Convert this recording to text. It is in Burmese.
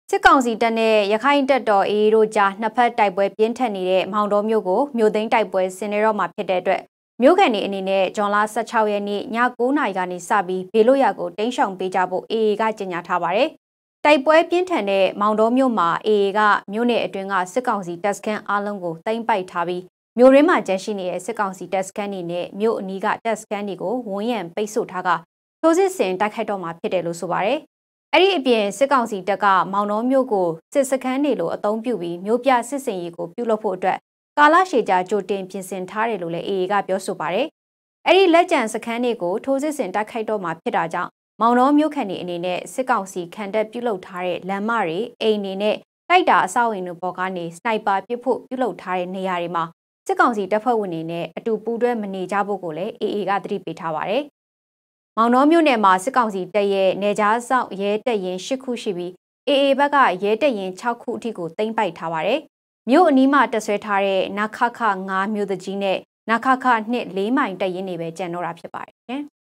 စစ်ကောင်စီတပ်နဲ့ရခိုင်တပ်တော် AA တို့ကြားနှစ်ဖက်တိုက်ပွဲပြင်းထန်နေတဲ့မောင်တော်မြို့ကိုမြို့သိမ်းတိုက်ပွဲဆင်နေတော့မှာဖြစ်တဲ့အတွက်မြို့ကန်တွေအနေနဲ့ဇွန်လ16ရက်နေ့ည9:00နာရီကနေစပြီးဘေးလွတ်ရာကိုတင်းရှောင်ပေးကြဖို့ AA ကကြေညာထားပါတယ်။တိုက်ပွဲပြင်းထန်တဲ့မောင်တော်မြို့မှာ AA ကမြို့နယ်အတွင်းကစစ်ကောင်စီတပ်စခန်းအလုံးကိုသိမ်းပိုက်ထားပြီးမြို့ရင်းမှာကျန်းရှိနေတဲ့စစ်ကောင်စီတပ်စခန်းတွေနဲ့မြို့အနီးကတပ်စခန်းတွေကိုဝန်းရံပိတ်ဆို့ထားကထိုးစစ်ဆင်တိုက်ခိုက်တော့မှာဖြစ်တယ်လို့ဆိုပါတယ်။အဲ့ဒီအပြင်စစ်ကောင်စီတပ်ကမောင်တော်မြို့ကိုစစ်စခန်းတွေလိုအုံပြုပြီးမြို့ပြစစ်စင်ရေးကိုပြုလုပ်ဖို့အတွက်ကာလရှည်ကြာကြိုတင်ပြင်ဆင်ထားတယ်လို့လည်း AA ကပြောဆိုပါတယ်။အဲ့ဒီလက်ကျန်စခန်းတွေကိုထိုးစစ်ဆင်တိုက်ခိုက်တော့မှာဖြစ်တာကြောင့်မောင်တော်မြို့ခံတွေအနေနဲ့စစ်ကောင်စီခံတပ်ပြုလုပ်ထားတဲ့လမ်းမတွေအိမ်တွေနဲ့တိုက်တာအဆောက်အအုံတွေပေါ်ကနေစနိုက်ပါပစ်ဖို့ပြုလုပ်ထားတဲ့နေရာတွေမှာစစ်ကောင်စီတပ်ဖွဲ့ဝင်တွေနဲ့အတူပူးတွဲမနေကြဖို့ကိုလည်း AA ကသတိပေးထားပါတယ်။မောင်တော်မြို့နယ်မှာစစ်ကောင်စီတပ်ရဲ့နေကြားဆောင်ရဲတပ်ရင်၈ခုရှိပြီး AA ဘက်ကရဲတပ်ရင်6ခုအထိကိုသိမ်းပိုက်ထားပါတယ်။မြို့အနီးမှာတပ်ဆွဲထားတဲ့နခခ9မြို့တကြီးနဲ့နခခ2 4မိုင်တပ်ရင်းတွေပဲကျန်တော့တာဖြစ်ပါတယ်ရှင်။